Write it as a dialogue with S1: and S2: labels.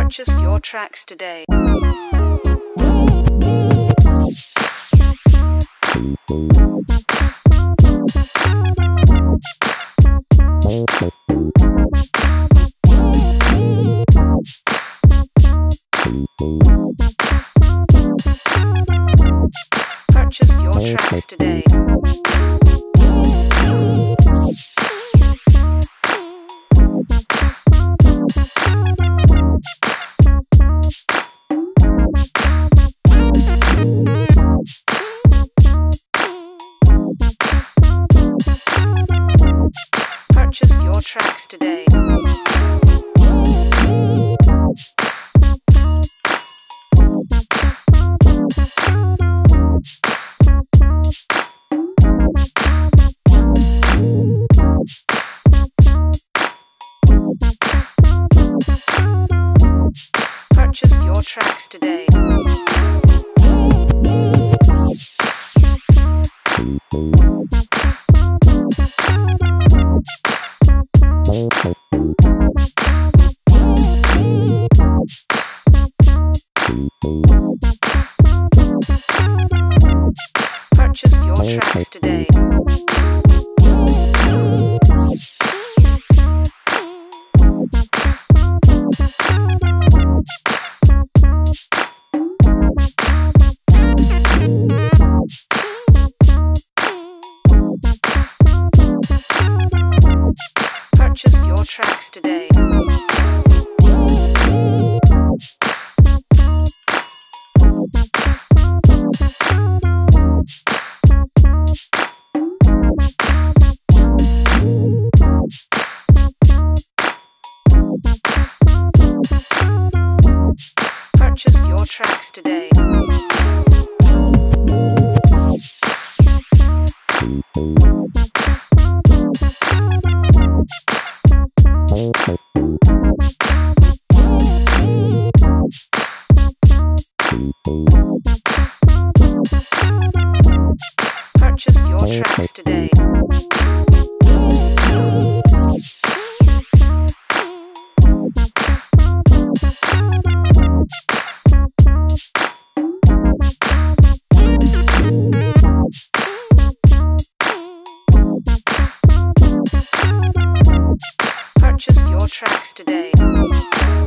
S1: Purchase your tracks today. Purchase your tracks today. Purchase your tracks today. Purchase your tracks today. Purchase your tracks today. Purchase your tracks today. Purchase your tracks today. Purchase your tracks today. Purchase your tracks today.